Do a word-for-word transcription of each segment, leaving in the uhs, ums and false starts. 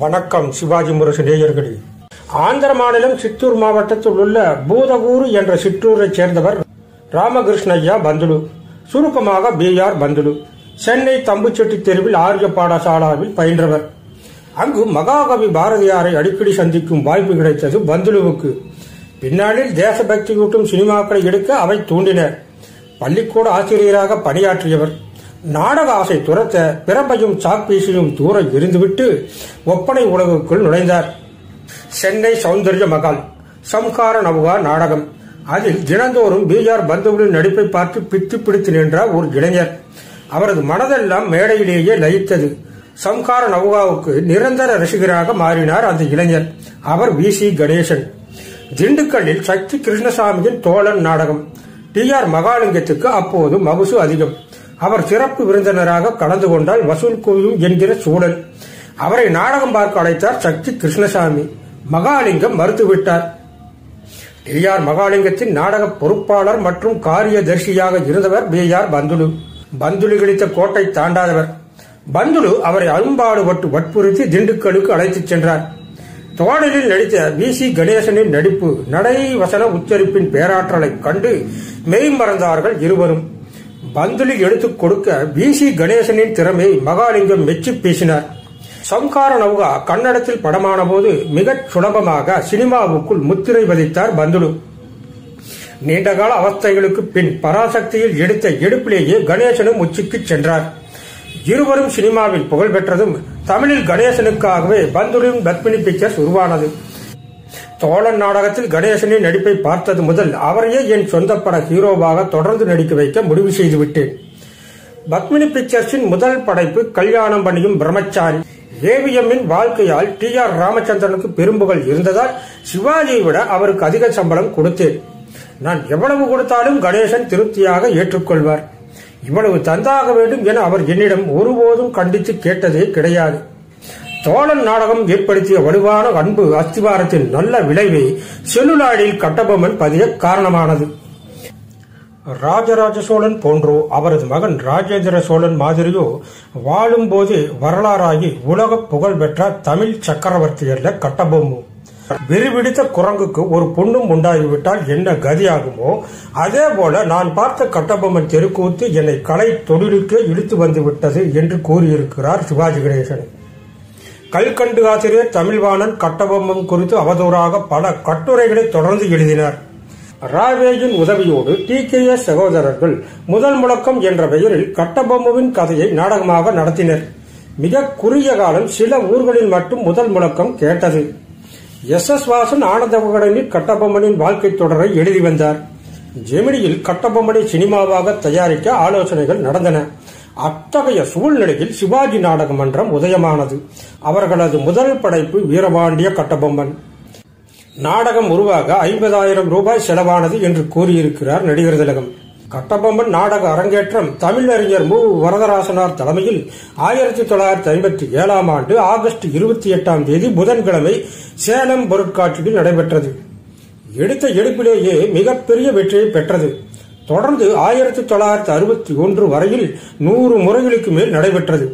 வணக்கம் சிவாஜி முரசு நேயர்களே. ஆந்திர மாநிலம் சித்தூர் மாவட்டத்தில் உள்ள பூதகூர் என்ற சிற்றூரைச் சேர்ந்தவர் ராமகிருஷ்ணய்யா பந்துலு, சுருக்கமாக பி ஆர் பந்துலு. சென்னை தம்புச்செட்டி தெருவில் ஆரிய பாடசாலாவில் பயின்றவர். அங்கு மகாகவி பாரதியாரை அடிக்கடி சந்திக்கும் வாய்ப்பு கிடைத்தது பந்துலுவுக்கு. பின்னாளில் தேசபக்தியூட்டும் சினிமாக்களை எடுக்க அவை தூண்டின. பள்ளிக்கூட ஆசிரியராக பணியாற்றியவர். நாடக ஆசை துரத்த பிறப்பையும் சாக்பீசையும் தூர எரிந்துவிட்டு ஒப்பனை உலகுக்குள் நுழைந்தார். சென்னை சௌந்தர்ய மகால் சம்ஹார நவுகா நாடகம். அதில் தினந்தோறும் பி ஆர் பந்துவின் நடிப்பை பார்த்து பித்து பிடித்து நின்றார் ஒரு இளைஞர். அவரது மனதெல்லாம் மேடையிலேயே லயித்தது. சம்ஹார நவுகாவுக்கு நிரந்தர ரசிகராக மாறினார் அந்த இளைஞர். அவர் வி சி கணேசன். திண்டுக்கல்லில் சக்தி கிருஷ்ணசாமியின் தோழன் நாடகம். டி ஆர் மகாலிங்கத்துக்கு அப்போது மகுசு அதிகம். அவர் சிறப்பு விருந்தினராக கலந்து கொண்டால் வசூல் குவியும் என்கிற சூழல். அவரை நாடகம் பார்க்க அழைத்தார் சக்தி கிருஷ்ணசாமி. மகாலிங்கம் மறுத்துவிட்டார். டி ஆர் மகாலிங்கத்தின் நாடக பொறுப்பாளர் மற்றும் காரியதர்சியாக இருந்தவர் பி ஆர் பந்துலு. பந்துலு கிடைத்த கோட்டை தாண்டாதவர். பந்துலு அவரை அரும்பாடுபட்டு வற்புறுத்தி திண்டுக்கலுக்கு அழைத்துச் சென்றார். தோழலில் நடித்த வி சி கணேசனின் நடிப்பு, நடை வசன உச்சரிப்பின் பேராற்றலை கண்டு மெய் மறந்தார்கள் இருவரும். பந்துலு எடுத்துக் கொடுக்க வி சி கணேசனின் திறமையை மகாலிங்கம் மெச்சி பேசினார். சம்ஹார நவுகா கன்னடத்தில் படமான போது மிகச் சுலபமாக சினிமாவுக்குள் முத்திரை பதித்தார் பந்துலு. நீண்டகால அவஸ்தைகளுக்கு பின் பராசக்தியில் எடுத்த எடுப்பிலேயே கணேசனும் உச்சிக்கு சென்றார். இருவரும் சினிமாவில் புகழ் பெற்றதும் தமிழில் கணேசனுக்காகவே பந்துலுவின் பத்மினி பிக்சர்ஸ் உருவானது. தோழன் நாடகத்தில் கணேசனின் நடிப்பை பார்த்தது முதல் அவரையே என் சொந்த பட ஹீரோவாக தொடர்ந்து நடிக்க வைக்க முடிவு செய்துவிட்டேன். பத்மினி பிக்சர்ஸின் முதல் படைப்பு கல்யாணம் பண்ணியும் பிரம்மச்சாரி. ஏவிஎம்மின் வாழ்க்கையால் டி ஆர் ராமச்சந்திரனுக்கு பெரும்புகழ் இருந்ததால் சிவாஜியை விட அவருக்கு அதிக சம்பளம் கொடுத்தேன். நான் எவ்வளவு கொடுத்தாலும் கணேசன் திருப்தியாக ஏற்றுக்கொள்வார். இவ்வளவு தந்தாக வேண்டும் என அவர் என்னிடம் ஒருபோதும் கண்டித்து கேட்டதே கிடையாது. தோழன் நாடகம் ஏற்படுத்திய வலுவான அன்பு அஸ்திவாரத்தின் நல்ல விளைவை செல்லுலாடில் கட்டபொம்மன் பதிய காரணமானது. ராஜராஜ சோழன் போன்றோ அவரது மகன் ராஜேந்திர சோழன் மாதிரியோ வாழும் போதே வரலாறாகி உலக புகழ் பெற்ற தமிழ் சக்கரவர்த்தி அல்ல கட்டபொம்மு. வெறிபிடித்த குரங்குக்கு ஒரு பொண்ணும் உண்டாகிவிட்டால் என்ன கதியாகுமோ அதே போல நான் பார்த்த கட்டபொம்மன் தெருக்கூத்து என்னை கலை தொழிலுக்கே இழுத்து வந்து விட்டது என்று கூறியிருக்கிறார் சிவாஜி கணேசன். கல்கண்டு ஆசிரியர் தமிழ்வாணன் கட்டபொம்மன் குறித்து அவதூறாக பல கட்டுரைகளை தொடர்ந்து எழுதினார். ராவேயின் உதவியோடு டி கே எஸ் சகோதரர்கள் முதல் முழக்கம் என்ற பெயரில் கட்டபொம்முவின் கதையை நாடகமாக நடத்தினர். மிக குறுகிய காலம் சில ஊர்களில் மட்டும் முதல் முழக்கம் கேட்டது. எஸ் எஸ் வாசன் ஆனந்த விகடனில் கட்டபொம்மனின் வாழ்க்கை தொடரை எழுதி வந்தார். ஜெமினியில் கட்டபொம்மனை சினிமாவாக தயாரிக்க ஆலோசனைகள் நடந்தன. அத்தகைய சூழ்நிலையில் சிவாஜி நாடக மன்றம் உதயமானது. அவர்களது முதல் படைப்பு வீரபாண்டிய கட்டபொம்மன். நாடகம் உருவாக ஐம்பதாயிரம் ரூபாய் செலவானது என்று கூறியிருக்கிறார் நடிகர் திலகம். கட்டபொம்மன் நாடக அரங்கேற்றம் தமிழறிஞர் மு வரதராசனார் தலைமையில் ஆயிரத்தி தொள்ளாயிரத்தி ஐம்பத்தி ஏழாம் ஆண்டு ஆகஸ்ட் இருபத்தி எட்டாம் தேதி புதன்கிழமை சேலம் பொருட்காட்சியில் நடைபெற்றது. எடுத்த எடுப்பிலேயே மிகப்பெரிய வெற்றியை பெற்றது. தொடர்ந்து ஆயிரத்தி தொள்ளாயிரத்தி அறுபத்தி ஒன்று வரையில் நூறு முறைகளுக்கு மேல் நடைபெற்றது.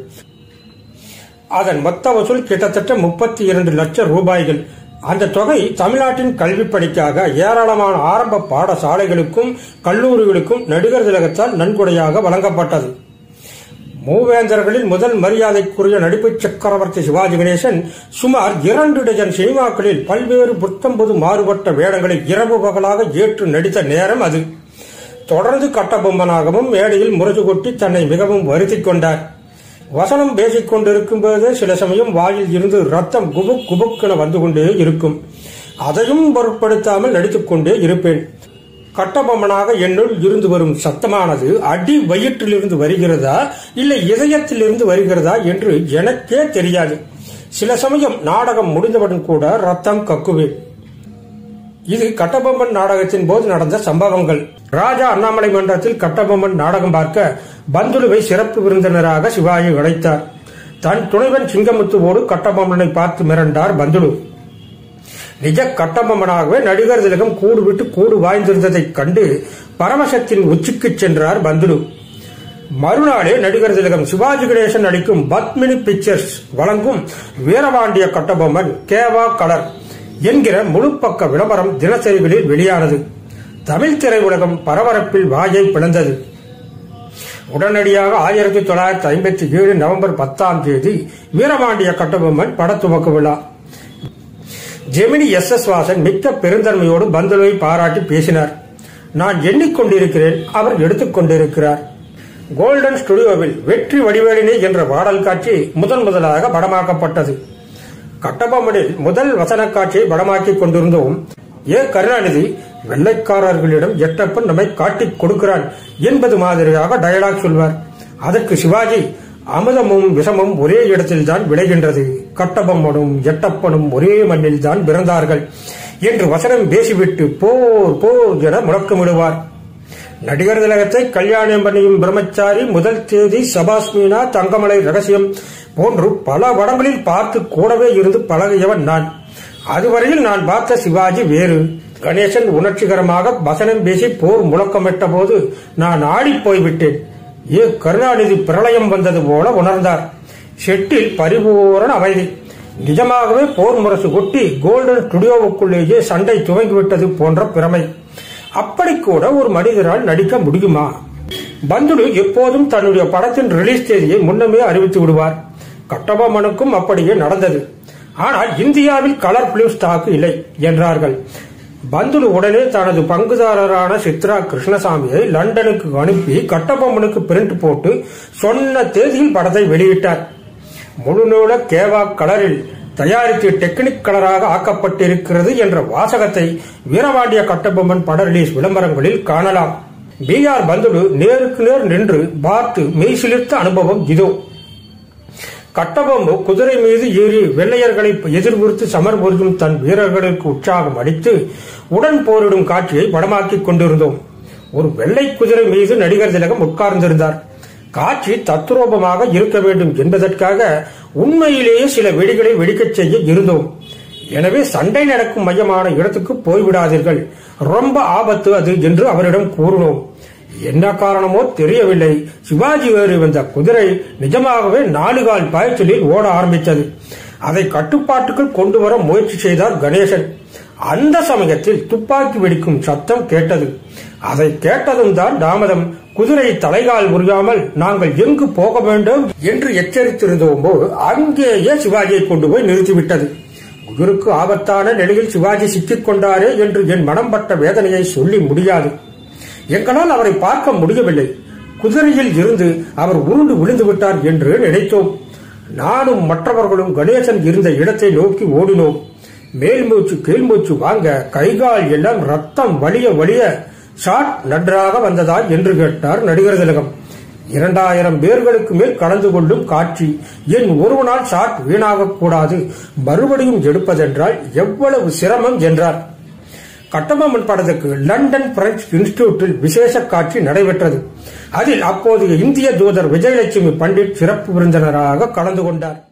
அதன் மொத்த வசூல் கிட்டத்தட்ட முப்பத்தி இரண்டு லட்சம் ரூபாய்கள். அந்த தொகை தமிழ்நாட்டின் கல்வி பணிக்காக ஏராளமான ஆரம்ப பாடசாலைகளுக்கும் கல்லூரிகளுக்கும் நடிகர் திலகத்தால் நன்கொடையாக வழங்கப்பட்டது. மூவேந்தர்களில் முதல் மரியாதைக்குரிய நடிப்பு சக்கரவர்த்தி சிவாஜி கணேசன் சுமார் இரண்டு டஜன் சினிமாக்களில் பல்வேறு புத்தம்பது மாறுபட்ட வேடங்களை இரவு பகலாக ஏற்று நடித்த நேரம் அது. தொடர்ந்து கட்டபொம்மனாகவும் மேடையில் முரசு கொட்டி தன்னை மிகவும் வருத்திக் கொண்டார். வசனம் பேசிக் கொண்டிருக்கும் போதே சில சமயம் வாயில் இருந்து ரத்தம் குபுக் குபுக்கென வந்து கொண்டே இருக்கும். அதையும் பொருட்படுத்தாமல் நடித்துக் கொண்டே இருப்பேன். கட்டபொம்மனாக என்னுள் இருந்து வரும் சத்தமானது அடி வயிற்றிலிருந்து வருகிறதா இல்லை இதயத்திலிருந்து வருகிறதா என்று எனக்கே தெரியாது. சில சமயம் நாடகம் முடிந்தவுடன் கூட ரத்தம் கக்குவேன். இது கட்டபொம்மன் நாடகத்தின் போது நடந்த சம்பவங்கள். ராஜா அண்ணாமலை மன்றத்தில் கட்டபொம்மன் நாடகம் பார்க்க பந்துலுவை சிறப்பு விருந்தினராக சிவாஜி அழைத்தார். தன் துணைவன் சிங்கமுத்துவோடு கட்டபொம்மனை பார்த்து மிரண்டார் பந்துலு. நிஜ கட்டபொம்மனாகவே நடிகர் திலகம் கூடு விட்டு கூடு வாய்ந்திருந்ததைக் கண்டு பரமசத்தின் உச்சிக்கு சென்றார் பந்துலு. மறுநாளே நடிகர் திலகம் சிவாஜி கணேசன் நடிக்கும் பத்மினி பிக்சர்ஸ் வழங்கும் வீரபாண்டிய கட்டபொம்மன் கேவா கலர் என்கிற முழுப்பக்க விளம்பரம் தினசரிகளில் வெளியானது. தமிழ் திரையுலகம் பரபரப்பில் வாயை பிளந்தது. உடனடியாக ஆயிரத்தி தொள்ளாயிரத்தி ஐம்பத்தி ஏழு நவம்பர் பத்தாம் தேதி வீரபாண்டிய கட்டபொம்மன் பட துவக்க விழா. ஜெமினி எஸ் எஸ் வாசன் மிக்க பெருந்தன்மையோடு பந்துலுவை பாராட்டி பேசினார். நான் எண்ணிக்கொண்டிருக்கிறேன், அவர் எடுத்துக் கொண்டிருக்கிறார். கோல்டன் ஸ்டுடியோவில் வெற்றி வடிவேலினே என்ற பாடல் காட்சி முதன் முதலாக படமாக்கப்பட்டது. கட்டபொம்மனில் முதல் வசன காட்சியை படமாக்கிக் கொண்டிருந்தோம். ஏ கருணாநிதி, வெள்ளைக்காரர்களிடம் எட்டப்பன் நம்மை காட்டிக் கொடுக்கிறான் என்பது மாதிரியாக டயலாக் சொல்வார். அதற்கு சிவாஜி, அமுதமும் விஷமும் ஒரே இடத்தில் தான் விளைகின்றது, கட்டபொம்மனும் எட்டப்பனும் ஒரே மண்ணில் தான் பிறந்தார்கள் என்று வசனம் பேசிவிட்டு போர் போர் என முழக்கமிடுவார். நடிகர் திலகத்தை கல்யாணம் பண்ணியும் பிரம்மச்சாரி, முதல் தேதி, சபாஸ் மீனா, தங்கமலை ரகசியம் போன்று பல படங்களில் பார்த்து கூடவே இருந்து பழகியவன் நான். அதுவரையில் நான் பார்த்த சிவாஜி வேறு. கணேசன் உணர்ச்சிகரமாக வசனம் பேசி போர் முழக்கமிட்ட போது நான் ஆடி போய்விட்டேன். ஏ கருணாநிதி பிரளயம் வந்தது போல உணர்ந்தார். ஷெட்டில் பரிபூரண அமைதி. நிஜமாகவே போர் முரசு கொட்டி கோல்டன் ஸ்டுடியோவுக்குள்ளேயே சண்டை துவங்கிவிட்டது போன்ற பிரமை. அப்படி கூட ஒரு மனிதரால் நடிக்க முடியுமா? பந்துலு எப்போதும் தன்னுடைய படத்தின் ரிலீஸ் தேதியை முன்னமே அறிவித்து விடுவார். கட்டபொம்மனுக்கும் அப்படியே நடந்தது. ஆனால் இந்தியாவில் கலர் பிலிம் ஸ்டாக் இல்லை என்றார்கள். பந்துலு உடனே தனது பங்குதாரரான சித்ரா கிருஷ்ணசாமியை லண்டனுக்கு அனுப்பி கட்டபொம்மனுக்கு பிரிண்ட் போட்டு சொன்ன தேதியில் படத்தை வெளியிட்டார். முழுநூல கேவா கலரில் தயாரித்து டெக்னிக் கலராக ஆக்கப்பட்டிருக்கிறது என்ற வாசகத்தை வீரபாண்டிய கட்டபொம்மன் பட ரிலீஸ் விளம்பரங்களில் காணலாம். பி ஆர் பந்துலு நேருக்கு நேர் நின்று பார்த்து மெய்சிலிர்த்த அனுபவம் இதோ. கட்டபொம்மு குதிரை மீது ஏறி வெள்ளையர்களை எதிர்விர்த்து சமர் புரியும் தன் வீரர்களுக்கு உற்சாகம் அளித்து உடன் போரிடும் காட்சியை படமாக்கிக் கொண்டிருந்தோம். ஒரு வெள்ளை குதிரை மீது நடிகர் திலகம் உட்கார்ந்திருந்தார். காட்சி தத்ரூபமாக இருக்க வேண்டும் என்பதற்காக உண்மையிலேயே சில வெடிகளை வெடிக்கச் செய்ய இருந்தோம். எனவே சண்டை நடக்கும் மையமான இடத்துக்கு போய்விடாதீர்கள், ரொம்ப ஆபத்து அது என்று அவரிடம் கூறினோம். என்ன காரணமோ தெரியவில்லை, சிவாஜி ஏறி வந்த குதிரை நிஜமாகவே நாலு கால் பாய்ச்சலில் ஓட ஆரம்பித்தது. அதை கட்டுப்பாட்டுக்குள் கொண்டு வர முயற்சி செய்தார் கணேசன். அந்த சமயத்தில் துப்பாக்கி வெடிக்கும் சத்தம் கேட்டது. அதை கேட்டதும் தான் தாமதம். குதிரை தலைகால் முறியாமல் நாங்கள் எங்கு போக வேண்டும் என்று எச்சரித்திருந்தோமோ அங்கேயே சிவாஜியை கொண்டு போய் நிறுத்திவிட்டது. உயிருக்கு ஆபத்தான நிலையில் சிவாஜி சிக்கிக் கொண்டாரே என்று என் மனம் பட்ட வேதனையை சொல்லி முடியாது. எங்களால் அவரை பார்க்க முடியவில்லை. குதிரையில் இருந்து அவர் உருண்டு விழுந்து விட்டார் என்று நினைத்தோம். நானும் மற்றவர்களும் கணேசன் இருந்த இடத்தை நோக்கி ஓடினோம். மேல் மூச்சு கீழ் மூச்சு வாங்க கைகால் எல்லாம் ரத்தம் வலிய வலிய ஷாட் நன்றாக வந்ததா என்று கேட்டார் நடிகர் திலகம். இரண்டாயிரம் பேர்களுக்கு மேல் கலந்து கொள்ளும் காட்சி, என் ஒருவனால் ஷாட் வீணாக கூடாது, மறுபடியும் எடுப்பதென்றால் எவ்வளவு சிரமம் என்றார். கட்டபொம்மன் படத்துக்கு லண்டன் பிரெஞ்சு இன்ஸ்டிடியூட்டில் விசேஷ காட்சி நடைபெற்றது. அதில் அப்போதைய இந்திய தூதர் விஜயலட்சுமி பண்டிட் சிறப்பு விருந்தினராக கலந்து கொண்டார்.